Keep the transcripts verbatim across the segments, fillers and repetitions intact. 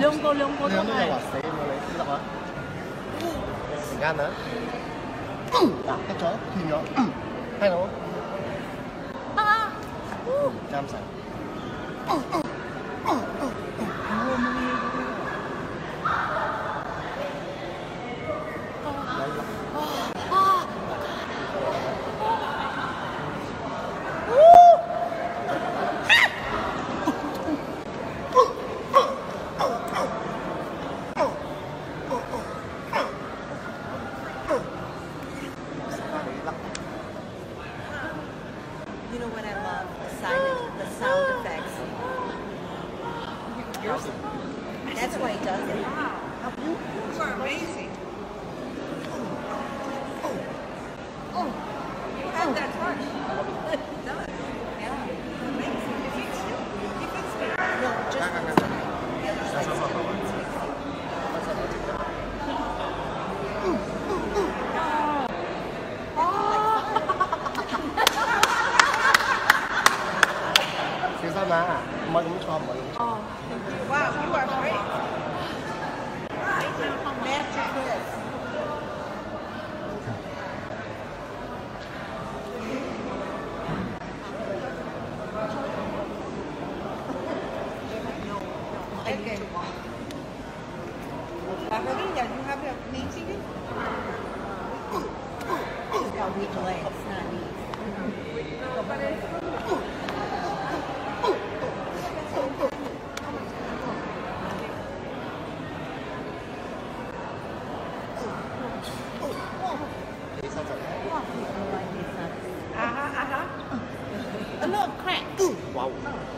兩個兩個都係。 兩個又話死我你知得啊？時間啊！嗱，得咗，斷咗，聽到？ 啊！ 啱晒。 You know what I love? The silent, the sound effects. That's why he does it. Wow. You are amazing. You have that touch. It does. Yeah. Amazing. He fixed you. He fixed it. No, just mà mới cũng cho mọi người. Wow, you are great. Masterclass. Okay. Carolina, you have a meeting? It's called weak legs, not knees. Uh-huh, uh-huh. A little crack. Wow.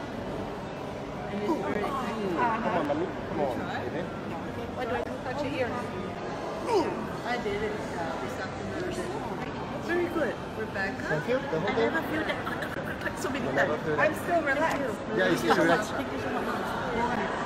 Come on, mommy. Come on, baby. What do I do? Touch your ear. I did it uh, this afternoon. Very good. Rebecca. Thank you. The I whole never day. feel that. So many You never times. feel I'm that. still relaxed. Yeah, you see, relax. Thank you so much.